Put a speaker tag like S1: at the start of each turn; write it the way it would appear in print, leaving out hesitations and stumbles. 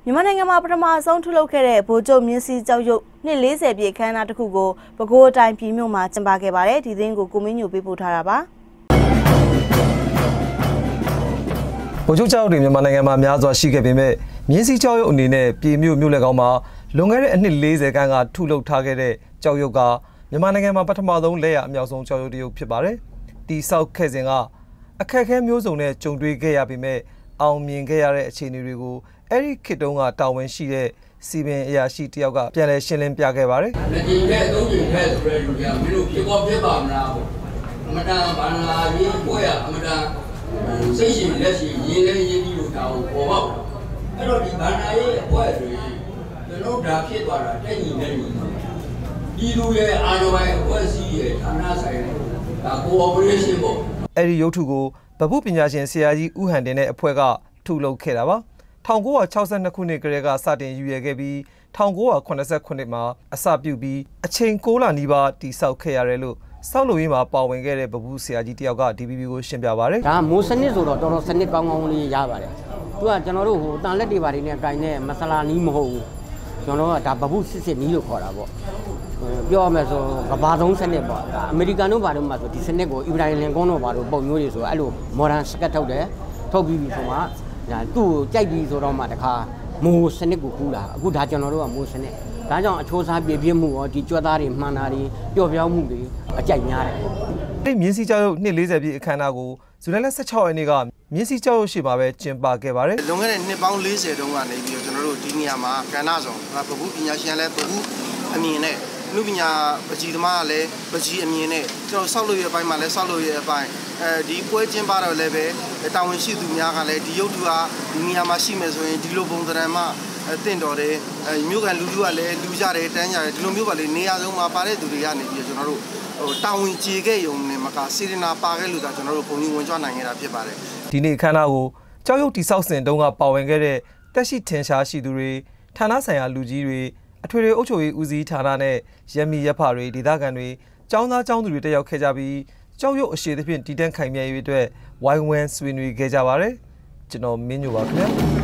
S1: မြန်မာနိုင်ငံမှာပထမဆုံးထုတ်လုပ်ခဲ့တဲ့ဗိုလ်ချုပ်မြင်းစည်းကျောက်ရုပ်နှစ်40ပြည့်ခမ်းနားတစ်ခုကိုပဲခူးတိုင်းပြည်မြို့မှာကျင်းပခဲ့ပါတယ်ဒီသတင်းကိုကိုမင်းညိုပေးပို့ထားတာပါ
S2: ဗိုလ်ချုပ်ကျောက်တွေမြန်မာနိုင်ငံမှာများစွာရှိခဲ့ပေမဲ့မြင်းစည်းကျောက်ရုပ်အနေနဲ့ပြည်မြို့မြို့လယ်ကောင်မှာလွန်ခဲ့တဲ့အနှစ်40ခန်းကထုတ်လုပ်ထားခဲ့တဲ့ကျောက်ရုပ်ကမြန်မာနိုင်ငံမှာပထမဆုံးလက်ရအမြောက်ဆုံးကျောက်ရုပ်တစ်ရုပ်ဖြစ်ပါတယ်တီဆောက်ခဲ့စဉ်ကအခက်အခဲမျိုးစုံနဲ့ကြုံတွေ့ခဲ့ရပေမဲ့အောင်မြင်ခဲ့ရတဲ့အခြေအနေတွေကိုအဲ့ဒီခေတ်တုန်းကတာဝန်ရှိတဲ့စီပင်အရာရှိတယောက်ကပြန်လည်ရှင်းလင်းပြခဲ့ပါတယ်
S3: ။ဒီနဲ့သုံးချိန်ထဲဆိုတဲ့လူကမင်းတို့ဖြစ်ပါမလားပေါ့။အမတန်ဘာလာရေးပွဲရအမတန်စိတ်ရှိလက်ရှိရေးလဲရေးပြီးလို့တောင်းပေါ်ပေါက်။အဲ့တော့ဒီဘာနာရေးအပွဲဆိုရင်ကျွန်တော်ဒါဖြစ်သွားတာတက်ညီနဲ့ညီ။ဒီလူရဲ့အာဏာပိုင်အဖွဲ့အစည်းရဲ့ဌာနဆိုင်ရာဒါ cooperation ပေါ့
S2: ။အဲ့ဒီရုပ်ထုကိုဗဟုပညာရှင်ဆရာကြီးဦးဟန်တင်တဲ့အဖွဲ့ကထုတ်လုပ်ခဲ့တာပါ1962ခုနှစ်ကလေးကစတင်ယူရခဲ့ပြီး1989မှာအစပြုပြီးအချိန်6လနီးပါးတည်ဆောက်ခဲ့ရတယ်လို့စောက်လို့ရင်းမှာပါဝင်ခဲ့တဲ့ဗဘူးဆရာကြီးတယောက်က DBB ကိုရှင်းပြပါတယ်
S4: ဒါမိုးစနစ်ဆိုတော့တော်တော်စနစ်ကောင်းကောင်းလေးရပါတယ်သူကကျွန်တော်တို့ဟိုတန်လက်တွေပါတွေနဲ့ကင်တဲ့မဆလာနီးမဟုတ်ဘူးကျွန်တော်ကဒါဗဘူးစစ်နီးလို့ခေါ်တာပေါ့ပြောရမယ်ဆိုကဘာသုံးစနစ်ပေါ့ဒါအမေရိကန်တို့ဘာလို့မှဆိုဒီစနစ်ကိုအီဗရာလင်ကွန်းတို့ဘာလို့ပုံမျိုးတွေဆိုအဲ့လိုမော်ဒန်စကတ်ထုတ်တယ်ထုတ်ပြီးပြီဆိုမှဒါသူ့ကိုကြိုက်ပြီးဆိုတော့မှတခါမိုးစနစ်ကိုကူးတာအခုဒါကျွန်တော်တို့ကမိုးစနစ်ဒါကြောင့်အချိုးစားပြည့်မှုရောဒီကြွက်သားတွေမှန်တာတွေပျော့ပြောင်းမှုတွေအကြိုက်များတယ်
S2: အဲ့မြင်းစည်းကျောက်ရုပ်နှစ်40ပြည့်အခမ်းအနားကိုဇူလိုင်လ16ရက်နေ့ကမြင်းစည်းကျောက်ရုပ်ရှိမှာပဲကျင်းပခဲ့ပါတယ်
S5: လွန်ခဲ့တဲ့နှစ်ပေါင်း40တုန်းကနေပြီးတော့ကျွန်တော်တို့ဒီနေရာမှာကဏ္ဍဆောင်ဗဟုပညာရှင်လည်းဗဟုအမြင်နဲ့လူပညာပကြီးသမားကလည်းပကြီးအမြင်နဲ့ကျွန်တော်ဆောက်လို့ရအပိုင်းမှာလည်းဆောက်လို့ရအပိုင်းဒီပွဲကျင်းပတော့လည်းပဲတာဝန်ရှိသူများကလည်းဒီရုပ်ထုဟာဒီနေရာမှာရှိမယ်ဆိုရင်ဒီလိုပုံစံမှတင့်တော်တယ်မြို့ကန်လူထုကလည်းလူကြတယ်တန်းကြတယ်ဒီလိုမျိုးပါလေနေရာဆုံးမှာပါတဲ့သူတွေကနေပြီးကျွန်တော်တို့တာဝန်ကျေခဲ့ရုံနဲ့မကစေတနာပါခဲ့လို့ဒါကျွန်တော်တို့ပုံကြီးဝင်ကြွနိုင်ခဲ့တာဖြစ်ပါတယ်
S2: ဒီနေ့အခမ်းအနားကိုကျောက်ရုပ်တိဆောက်စဉ်တုန်းကပါဝင်ခဲ့တဲ့တက်ရှိထင်ရှားရှိသူတွေဌာနဆိုင်ရာလူကြီးတွေအထွေထွေအုပ်ချုပ်ရေးဦးစီးဌာနနဲ့ရမီရဖတွေဒေသခံတွေကျောင်းသားကျောင်းသူတွေတက်ရောက်ခဲ့ကြပြီးကျောက်ရုပ်အရှိသဖြင့်တည်တံ့ခိုင်မြဲရေးအတွက်ဝိုင်းဝန်းဆွေးနွေးခဲ့ကြပါတယ်ကျွန်တော်မင်းညိုပါခင်ဗျာ